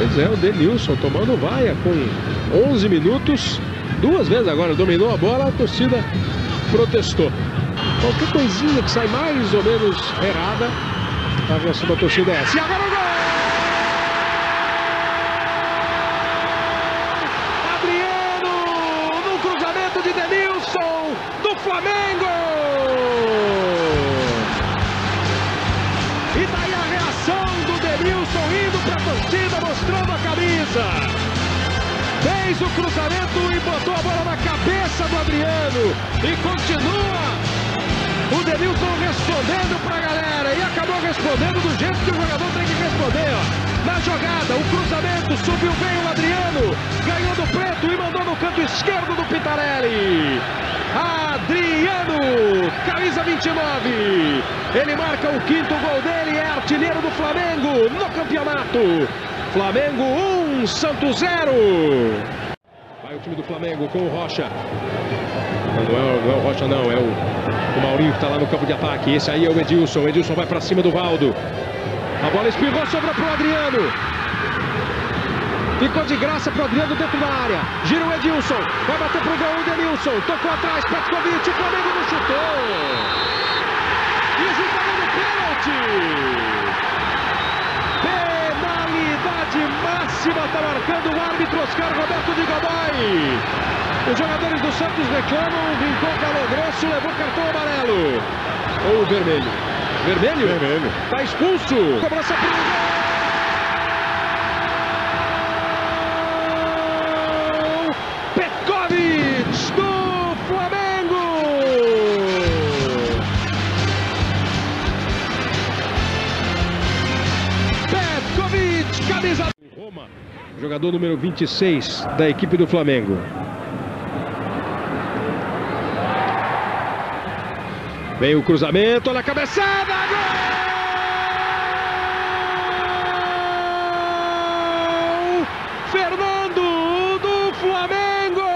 Pois é, o Denilson tomando vaia com 11 minutos. 2 vezes agora dominou a bola, a torcida protestou. Qualquer coisinha que sai mais ou menos errada, a reação da torcida é essa. E agora o gol! Adriano no cruzamento de Denilson do Flamengo! E daí a reação do Denilson indo para a torcida, mostrando a camisa. Fez o cruzamento e botou a bola na cabeça do Adriano. E continua o Denilson respondendo para a galera. E acabou respondendo do jeito que o jogador tem que responder. Ó. Na jogada, o cruzamento, subiu bem o Adriano. Ganhou do Preto e mandou no canto esquerdo do Pitarelli. Adriano, camisa 29. Ele marca o 5º gol dele, é artilheiro do Flamengo no campeonato. Flamengo 1, Santos 0. Vai o time do Flamengo com o Rocha. Não é o Rocha não, é o Maurinho que está lá no campo de ataque. Esse aí é o Edilson. O Edilson vai para cima do Valdo. A bola espirrou, sobrou para o Adriano. Ficou de graça para o Adriano dentro da área. Gira o Edilson. Vai bater para o gol o Denilson. Tocou atrás, Petkovic. O Flamengo não chutou. E o juiz no pênalti. Máxima, está marcando o árbitro Oscar Roberto de Godoy. Os jogadores do Santos reclamam, brincou Galo Grosso, levou cartão amarelo. Ou vermelho. Vermelho? Vermelho. Está expulso. Cobrança para o gol. Petkovic do Flamengo. Petkovic, camisa... Jogador número 26 da equipe do Flamengo. Vem o cruzamento, olha a cabeçada, gol! Fernando do Flamengo!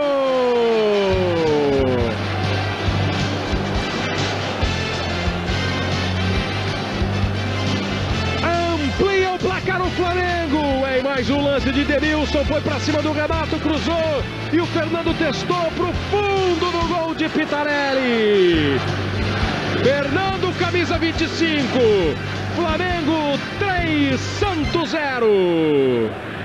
Amplia o placar o Flamengo! Mais um lance de Denilson, foi para cima do Renato, cruzou e o Fernando testou para o fundo do gol de Pitarelli. Fernando, camisa 25, Flamengo 3, Santos 0.